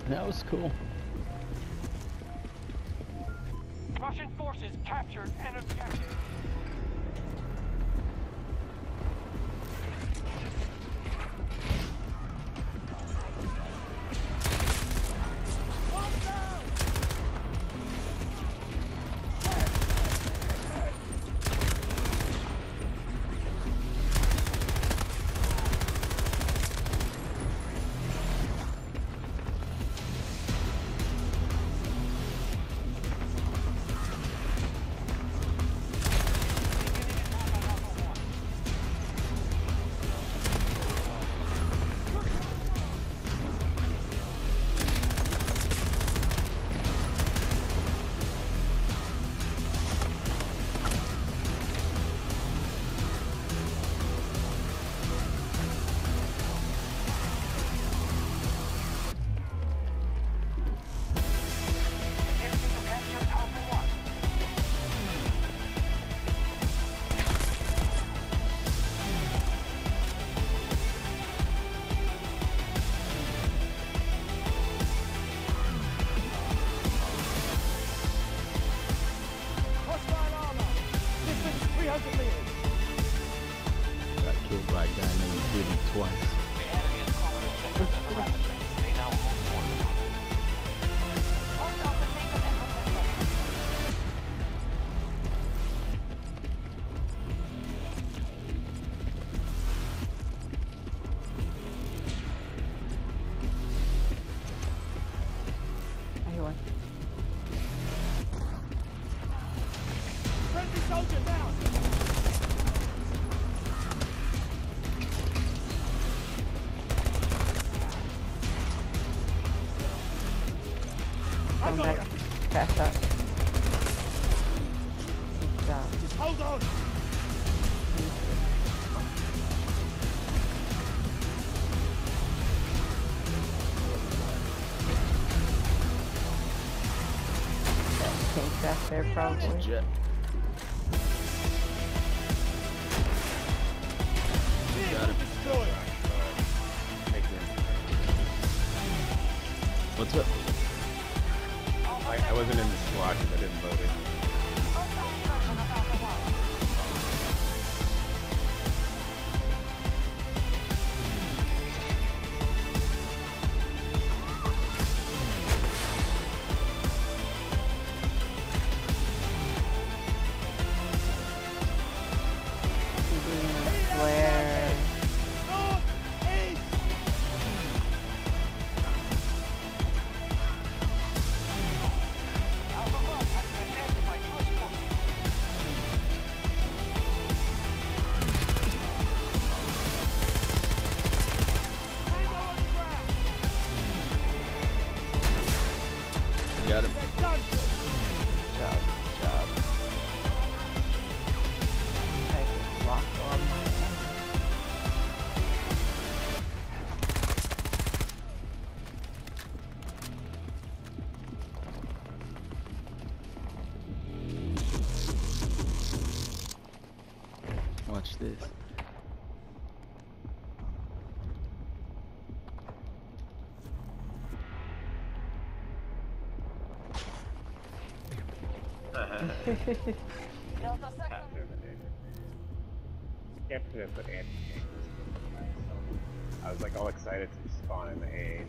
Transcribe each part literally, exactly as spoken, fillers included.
That was cool. Russian forces captured an objective. Got killed by a guy named Diddy twice. Ahí voy. Friendly soldier down! Come back. Fast up. Good job. Just hold on! Tank back there probably. Jet. Got him. What's up? I, I wasn't in the squad because I didn't vote it. Flare. Got him. Good job. Good job. I just locked on my Watch this. After they put anti I was like all excited to spawn in the A.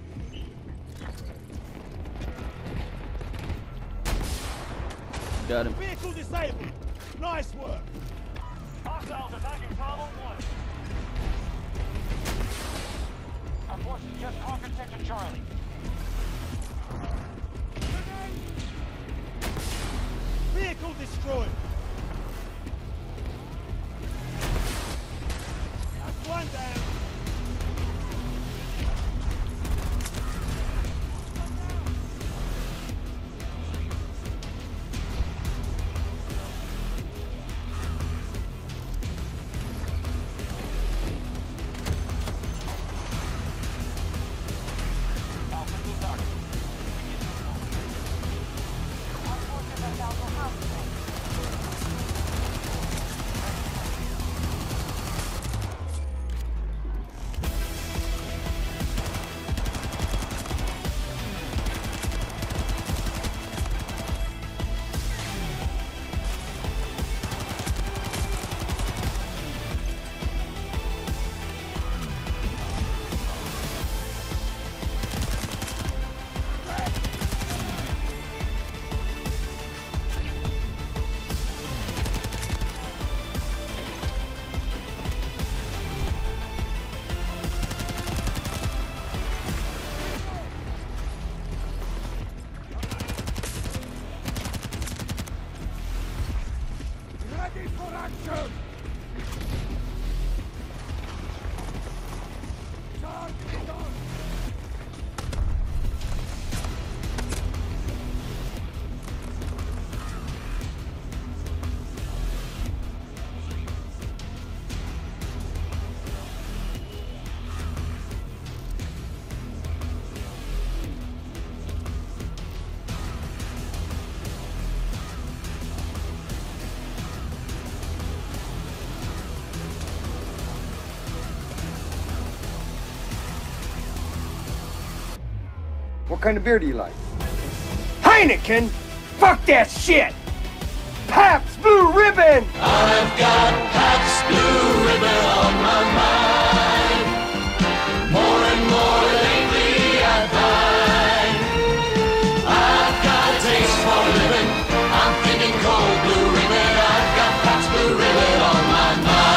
Got him. Vehicle disabled! Nice work! Hostiles attacking Bravo one! Our forces just conquered Sector Charlie. Vehicle destroyed! That's one down! What kind of beer do you like? Heineken? Fuck that shit! Pabst Blue Ribbon! I've got Pabst Blue Ribbon on my mind. More and more lately I find I've got a taste for living. I'm thinking cold blue ribbon. I've got Pabst Blue Ribbon on my mind.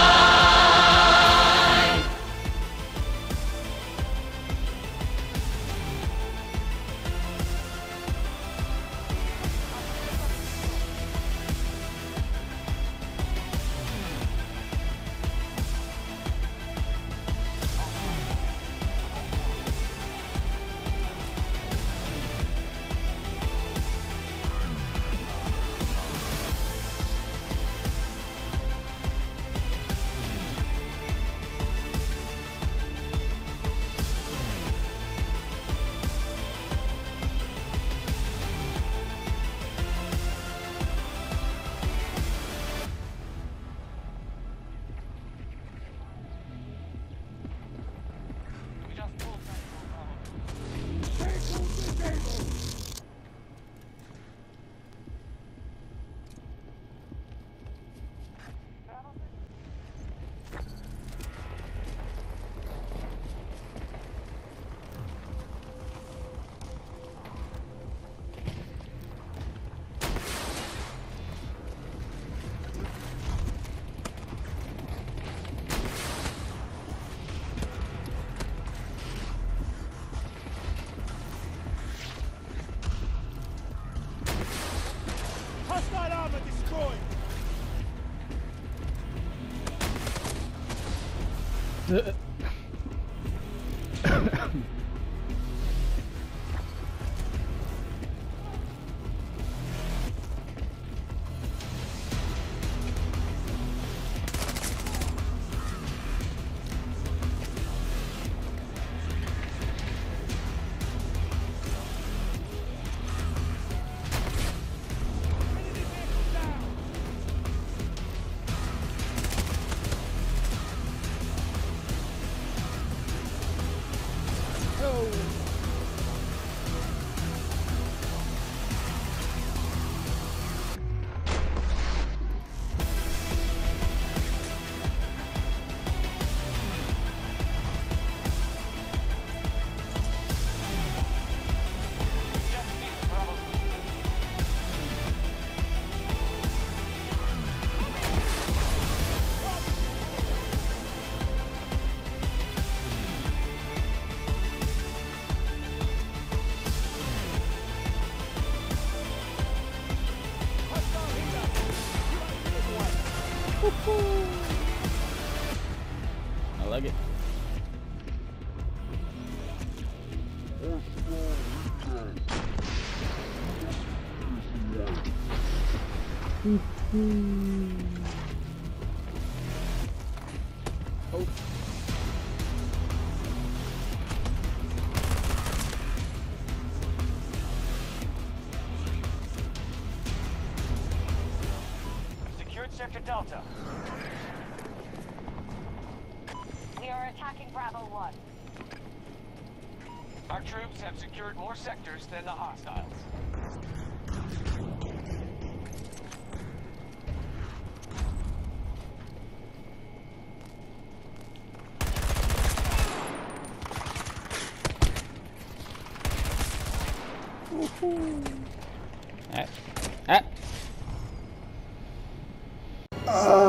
Hostile armor destroyed. I like it. Oh. Secured Sector Delta. We are attacking Bravo one. Our troops have secured more sectors than the hostiles. Ah. Ah.